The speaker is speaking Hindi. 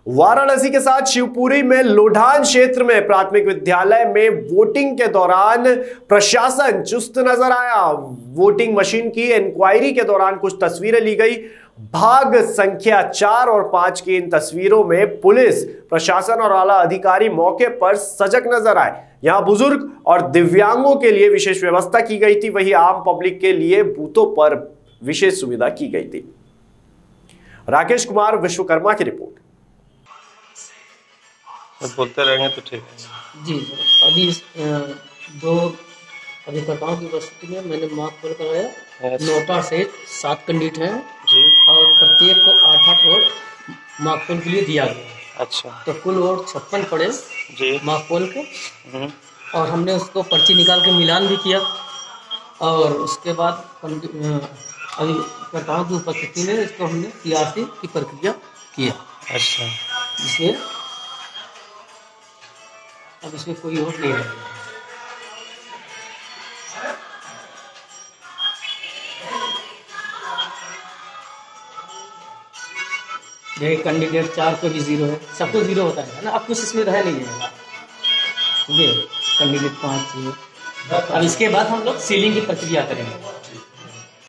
वाराणसी के साथ शिवपुरी में लोढान क्षेत्र में प्राथमिक विद्यालय में वोटिंग के दौरान प्रशासन चुस्त नजर आया। वोटिंग मशीन की इंक्वायरी के दौरान कुछ तस्वीरें ली गई। भाग संख्या 4 और 5 की इन तस्वीरों में पुलिस प्रशासन और आला अधिकारी मौके पर सजग नजर आए। यहां बुजुर्ग और दिव्यांगों के लिए विशेष व्यवस्था की गई थी, वहीं आम पब्लिक के लिए बूथों पर विशेष सुविधा की गई थी। राकेश कुमार विश्वकर्मा की रिपोर्ट। बोलते रहेंगे तो ठीक है जी। अभी दो अभिकर्ताओं की उपस्थिति में मैंने मॉक पोल करवाया। नोटा से 7 कैंडिडेट हैं जी, और प्रत्येक को 8-8 वोट मॉक पोल के लिए दिया गया। अच्छा, तो कुल वोट 56 पड़े जी मॉक पोल के। और हमने उसको पर्ची निकाल के मिलान भी किया और उसके बाद अभिकर्ताओं की उपस्थिति में इसको हमने CRC की प्रक्रिया किया। अच्छा, जिसमें अब इसमें कोई वोट नहीं है। ये कैंडिडेट 4 को भी 0 है, सबको 0 होता है ना। अब कुछ इसमें रह नहीं जाएगा। ये कैंडिडेट 5 है। अब इसके बाद हम लोग सीलिंग की प्रक्रिया करेंगे।